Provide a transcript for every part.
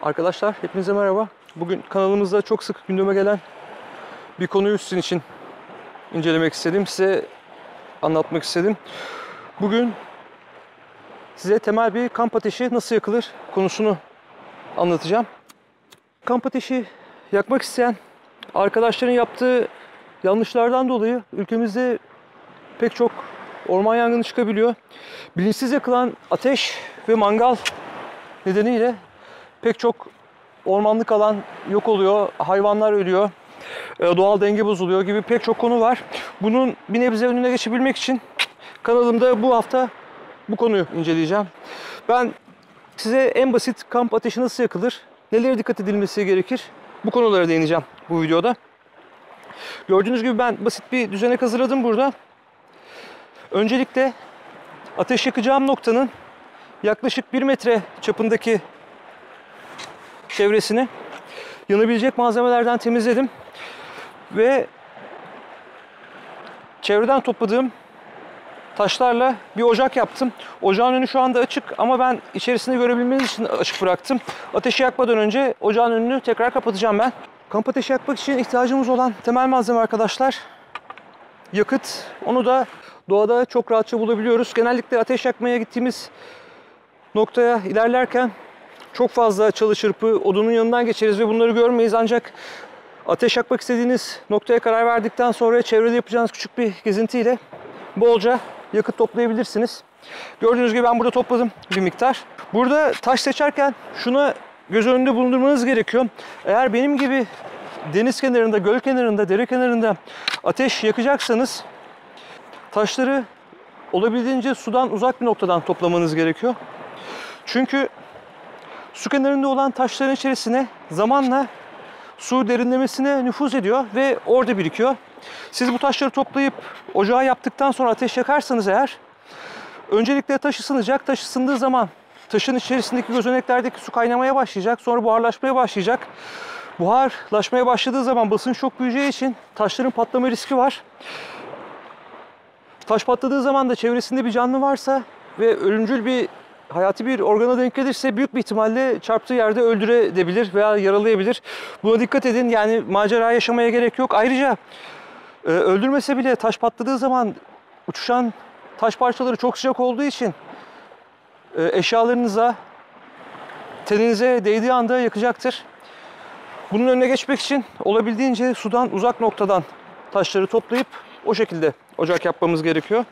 Arkadaşlar hepinize merhaba. Bugün kanalımızda çok sık gündeme gelen bir konuyu sizin için incelemek istedim. Size anlatmak istedim. Bugün size temel bir kamp ateşi nasıl yakılır konusunu anlatacağım. Kamp ateşi yakmak isteyen arkadaşların yaptığı yanlışlardan dolayı ülkemizde pek çok orman yangını çıkabiliyor. Bilinçsiz yakılan ateş ve mangal nedeniyle pek çok ormanlık alan yok oluyor, hayvanlar ölüyor, doğal denge bozuluyor gibi pek çok konu var. Bunun bir nebze önüne geçebilmek için kanalımda bu hafta bu konuyu inceleyeceğim. Ben size en basit kamp ateşi nasıl yakılır, nelere dikkat edilmesi gerekir, bu konulara değineceğim bu videoda. Gördüğünüz gibi ben basit bir düzenek hazırladım burada. Öncelikle ateş yakacağım noktanın yaklaşık 1 metre çapındaki çevresini yanabilecek malzemelerden temizledim ve çevreden topladığım taşlarla bir ocak yaptım. Ocağın önü şu anda açık ama ben içerisini görebilmeniz için açık bıraktım. Ateşi yakmadan önce ocağın önünü tekrar kapatacağım ben. Kamp ateşi yakmak için ihtiyacımız olan temel malzeme arkadaşlar yakıt. Onu da doğada çok rahatça bulabiliyoruz. Genellikle ateş yakmaya gittiğimiz noktaya ilerlerken çok fazla çalı çırpı odunun yanından geçeriz ve bunları görmeyiz, ancak ateş yakmak istediğiniz noktaya karar verdikten sonra çevrede yapacağınız küçük bir gezintiyle bolca yakıt toplayabilirsiniz. Gördüğünüz gibi ben burada topladım bir miktar. Burada taş seçerken şuna göz önünde bulundurmanız gerekiyor. Eğer benim gibi deniz kenarında, göl kenarında, dere kenarında ateş yakacaksanız taşları olabildiğince sudan uzak bir noktadan toplamanız gerekiyor. Çünkü su kenarında olan taşların içerisine zamanla su derinlemesine nüfuz ediyor ve orada birikiyor. Siz bu taşları toplayıp ocağı yaptıktan sonra ateş yakarsanız eğer, öncelikle taş ısınacak. Taş ısındığı zaman taşın içerisindeki gözeneklerdeki su kaynamaya başlayacak. Sonra buharlaşmaya başlayacak. Buharlaşmaya başladığı zaman basınç çok büyüyeceği için taşların patlama riski var. Taş patladığı zaman da çevresinde bir canlı varsa ve ölümcül bir hayati bir organa denk gelirse büyük bir ihtimalle çarptığı yerde öldürebilir veya yaralayabilir. Buna dikkat edin. Yani macera yaşamaya gerek yok. Ayrıca öldürmese bile taş patladığı zaman uçuşan taş parçaları çok sıcak olduğu için eşyalarınıza, teninize değdiği anda yakacaktır. Bunun önüne geçmek için olabildiğince sudan uzak noktadan taşları toplayıp o şekilde ocak yapmamız gerekiyor.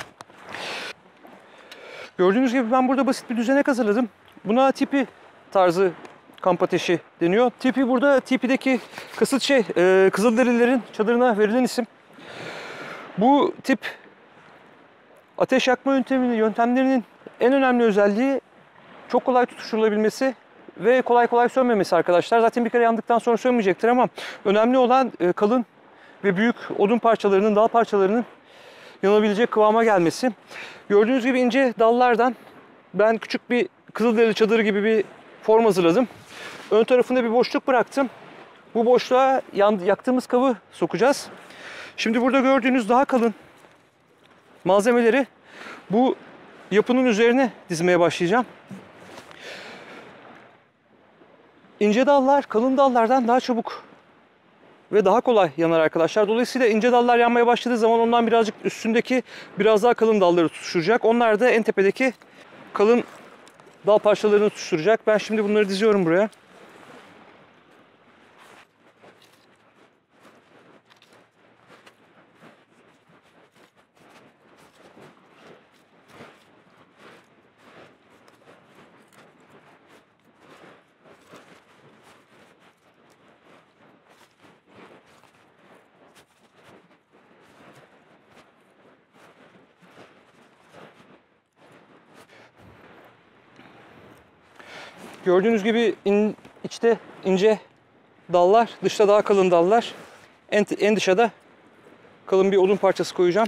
Gördüğünüz gibi ben burada basit bir düzenek hazırladım. Buna tipi tarzı kamp ateşi deniyor. Tipi burada, tipideki kasıt Kızılderililerin çadırına verilen isim. Bu tip ateş yakma yöntemlerinin en önemli özelliği çok kolay tutuşturulabilmesi ve kolay kolay sönmemesi arkadaşlar. Zaten bir kere yandıktan sonra sönmeyecektir ama önemli olan kalın ve büyük odun parçalarının, dal parçalarının yanabilecek kıvama gelmesi. Gördüğünüz gibi ince dallardan ben küçük bir Kızılderili çadırı gibi bir form hazırladım. Ön tarafında bir boşluk bıraktım. Bu boşluğa yaktığımız kabı sokacağız. Şimdi burada gördüğünüz daha kalın malzemeleri bu yapının üzerine dizmeye başlayacağım. İnce dallar kalın dallardan daha çabuk ve daha kolay yanar arkadaşlar. Dolayısıyla ince dallar yanmaya başladığı zaman ondan birazcık üstündeki biraz daha kalın dalları tutuşturacak. Onlar da en tepedeki kalın dal parçalarını tutuşturacak. Ben şimdi bunları diziyorum buraya. Gördüğünüz gibi içte ince dallar, dışta daha kalın dallar. En dışa da kalın bir odun parçası koyacağım.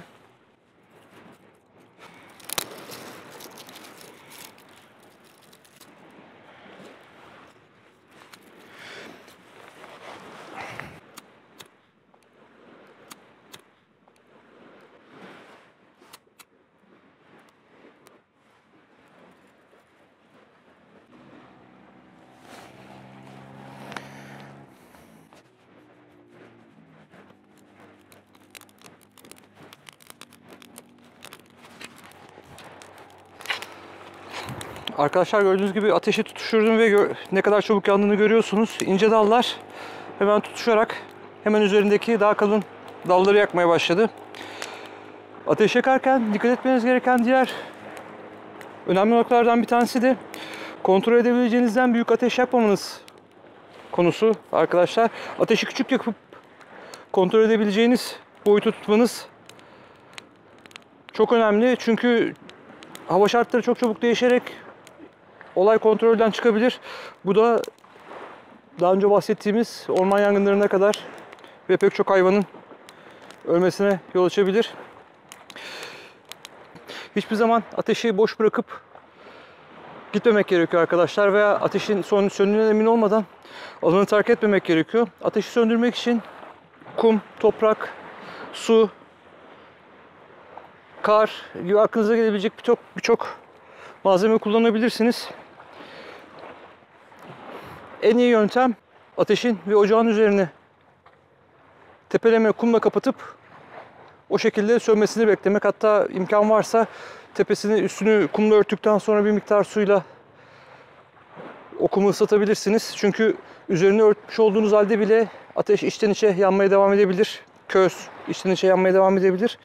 Arkadaşlar gördüğünüz gibi ateşi tutuşturdum ve ne kadar çabuk yandığını görüyorsunuz. İnce dallar hemen tutuşarak hemen üzerindeki daha kalın dalları yakmaya başladı. Ateş yakarken dikkat etmeniz gereken diğer önemli noktalardan bir tanesi de kontrol edebileceğinizden büyük ateş yapmamanız konusu arkadaşlar. Ateşi küçük yapıp kontrol edebileceğiniz boyutu tutmanız çok önemli. Çünkü hava şartları çok çabuk değişerek olay kontrolden çıkabilir. Bu da daha önce bahsettiğimiz orman yangınlarına kadar ve pek çok hayvanın ölmesine yol açabilir. Hiçbir zaman ateşi boş bırakıp gitmemek gerekiyor arkadaşlar veya ateşin söndüğünden emin olmadan alanı terk etmemek gerekiyor. Ateşi söndürmek için kum, toprak, su, kar gibi aklınıza gelebilecek birçok malzeme kullanabilirsiniz. En iyi yöntem ateşin ve ocağın üzerini tepeleme kumla kapatıp o şekilde sönmesini beklemek. Hatta imkan varsa tepesini üstünü kumla örttükten sonra bir miktar suyla o kumu ıslatabilirsiniz. Çünkü üzerini örtmüş olduğunuz halde bile ateş içten içe yanmaya devam edebilir. Köz içten içe yanmaya devam edebilir.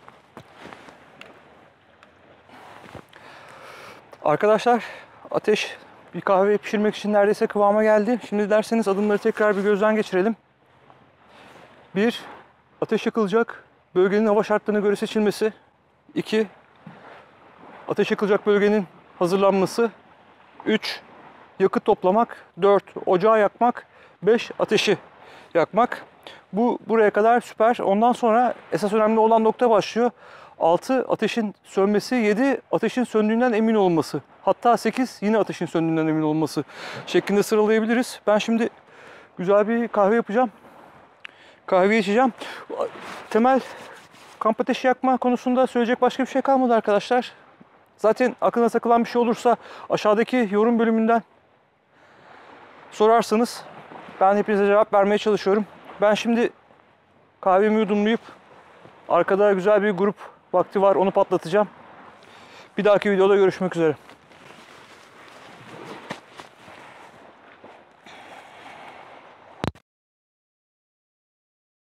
Arkadaşlar ateş bir kahve pişirmek için neredeyse kıvama geldi. Şimdi derseniz adımları tekrar bir gözden geçirelim. 1. Ateş yakılacak bölgenin hava şartlarına göre seçilmesi. 2. Ateş yakılacak bölgenin hazırlanması. 3. Yakıt toplamak. 4. Ocağı yakmak. 5. Ateşi yakmak. Buraya kadar süper. Ondan sonra esas önemli olan nokta başlıyor. 6. Ateşin sönmesi. 7. Ateşin söndüğünden emin olması. Hatta 8. Yine ateşin söndüğünden emin olması şeklinde sıralayabiliriz. Ben şimdi güzel bir kahve yapacağım. Kahve içeceğim. Temel kamp ateşi yakma konusunda söyleyecek başka bir şey kalmadı arkadaşlar. Zaten aklına takılan bir şey olursa aşağıdaki yorum bölümünden sorarsanız ben hepinize cevap vermeye çalışıyorum. Ben şimdi kahvemi yudumlayıp arkada güzel bir grup vakti var, onu patlatacağım. Bir dahaki videoda görüşmek üzere.